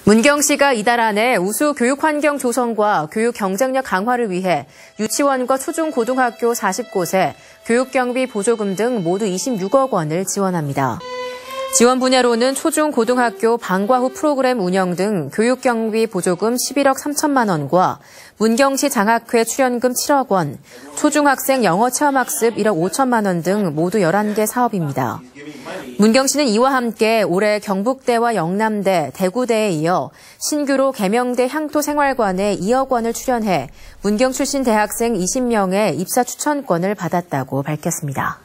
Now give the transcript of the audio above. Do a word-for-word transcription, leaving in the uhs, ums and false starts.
문경시가 이달 안에 우수 교육 환경 조성과 교육 경쟁력 강화를 위해 유치원과 초중고등학교 사십 곳에 교육경비 보조금 등 모두 이십육억 원을 지원합니다. 지원 분야로는 초중고등학교 방과 후 프로그램 운영 등 교육경비 보조금 십일억 삼천만 원과 문경시 장학회 출연금 칠억 원, 초중학생 영어 체험학습 일억 오천만 원 등 모두 열한 개 사업입니다. 문경시는 이와 함께 올해 경북대와 영남대, 대구대에 이어 신규로 개명대 향토생활관에 이억 원을 출연해 문경 출신 대학생 이십 명의 입사 추천권을 받았다고 밝혔습니다.